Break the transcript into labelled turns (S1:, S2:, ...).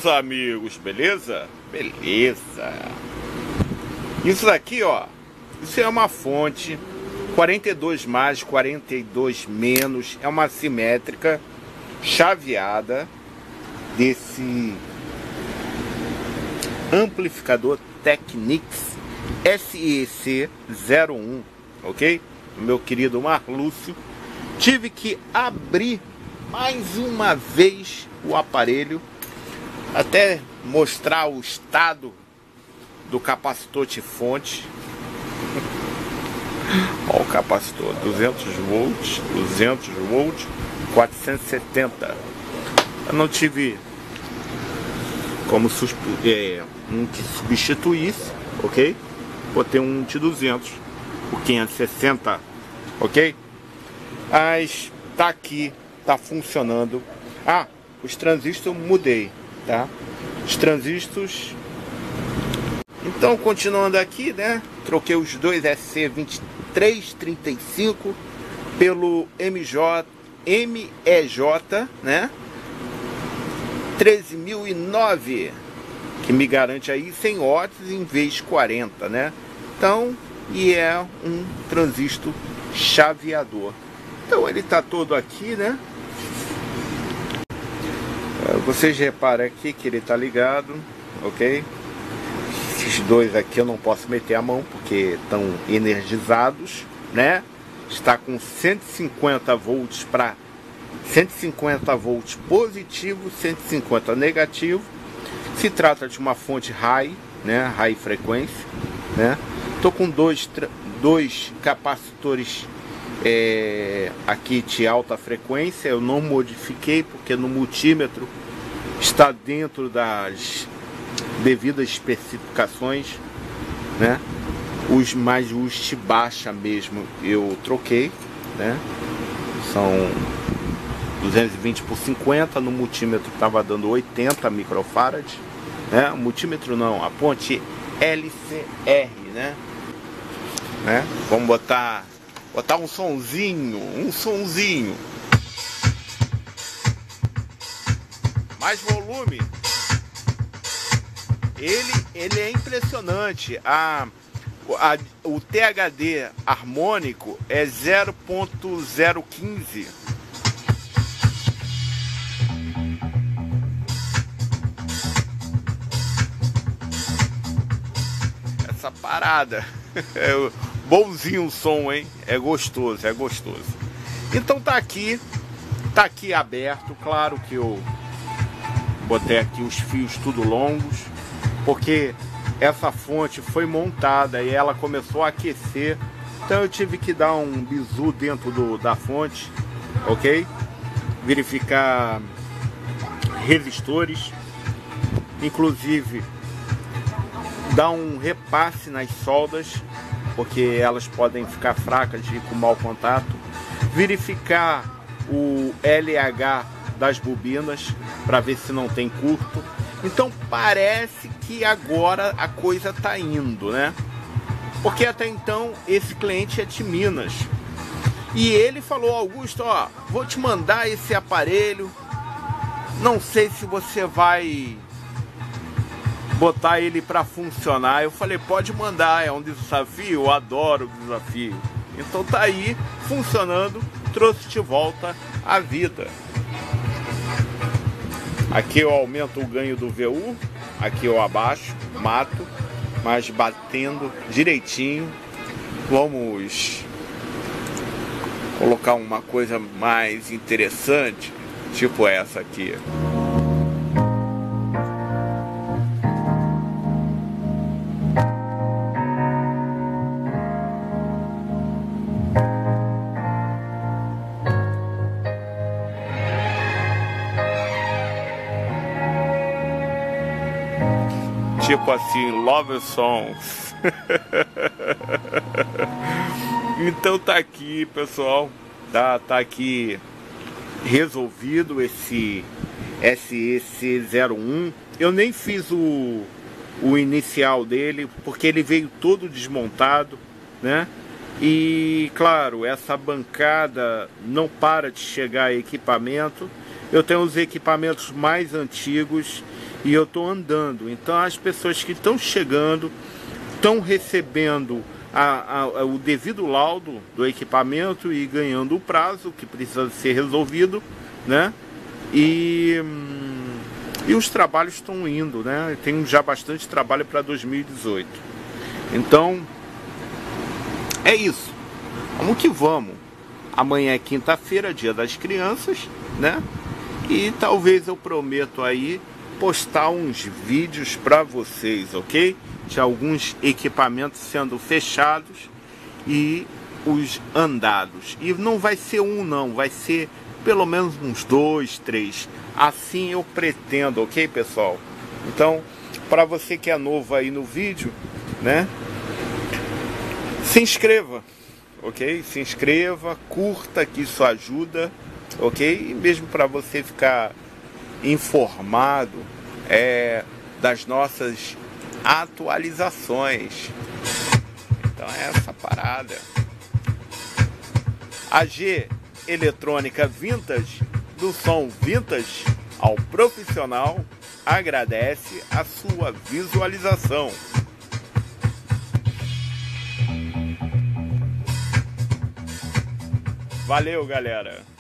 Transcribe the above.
S1: meus amigos, beleza? Beleza. Isso daqui, ó, isso é uma fonte 42 mais, 42 menos, é uma simétrica chaveada desse amplificador Technics SEC01, ok? Meu querido Marlúcio, tive que abrir mais uma vez o aparelho, até mostrar o estado do capacitor de fonte. Olha o capacitor, 200 volts, 470. Eu não tive como um que substituísse, ok? Botei um de 200 por 560, ok? Mas tá aqui, tá funcionando. Ah, os transistores eu mudei, tá? Os transistores. Então, continuando aqui, né? Troquei os dois SC2335 pelo MEJ, né? 13.009, que me garante aí 100 watts em vez de 40, né? Então, e é um transistor chaveador. Então ele tá todo aqui, né? Vocês reparam aqui que ele tá ligado, ok? Esses dois aqui eu não posso meter a mão porque estão energizados, né? Está com 150 volts para 150 volts positivo, 150 negativo. Se trata de uma fonte high, né? High frequência, né? Tô com dois capacitores aqui de alta frequência. Eu não modifiquei porque no multímetro está dentro das devidas especificações, né? Os de baixa mesmo eu troquei, né? São 220 por 50, no multímetro estava dando 80 microfarad, né? O multímetro não, a ponte LCR, né? Vamos botar um sonzinho, mais volume. Ele é impressionante. O THD harmônico é 0.015. Essa parada é bonzinho o som, hein? É gostoso. Então tá aqui aberto. Claro que eu botei aqui os fios tudo longos, porque essa fonte foi montada e ela começou a aquecer, então eu tive que dar um bizu dentro da fonte, ok? Verificar resistores, inclusive dar um repasse nas soldas, porque elas podem ficar fracas e com mau contato. Verificar o LH das bobinas para ver se não tem curto. Então parece que agora a coisa tá indo, né? Porque até então esse cliente é de Minas e ele falou: Augusto, ó, vou te mandar esse aparelho, não sei se você vai botar ele para funcionar. Eu falei: pode mandar, é um desafio, eu adoro o desafio. Então tá aí funcionando, trouxe de volta a vida. Aqui eu aumento o ganho do VU, aqui eu abaixo, mato, mas batendo direitinho. Vamos colocar uma coisa mais interessante, tipo essa aqui. Tipo assim, Love Songs. Então tá aqui, pessoal. Tá aqui resolvido esse SEC01. Eu nem fiz o inicial dele, porque ele veio todo desmontado, né? E claro, essa bancada não para de chegar equipamento. Eu tenho os equipamentos mais antigos e eu estou andando. Então as pessoas que estão chegando estão recebendo o devido laudo do equipamento e ganhando o prazo que precisa ser resolvido, né? E os trabalhos estão indo, né? Tem já bastante trabalho para 2018. Então é isso. Vamos que vamos. Amanhã é quinta-feira, dia das crianças, né? E talvez eu prometo aí postar uns vídeos para vocês, ok? De alguns equipamentos sendo fechados e os andados. E não vai ser um não, vai ser pelo menos uns 2, 3. Assim eu pretendo, ok, pessoal? Então, para você que é novo aí no vídeo, né? Se inscreva, ok? Se inscreva, curta, que isso ajuda, ok? E mesmo para você ficar informado das nossas atualizações. Então é essa parada. AG Eletrônica Vintage, do som vintage ao profissional, agradece a sua visualização. Valeu, galera!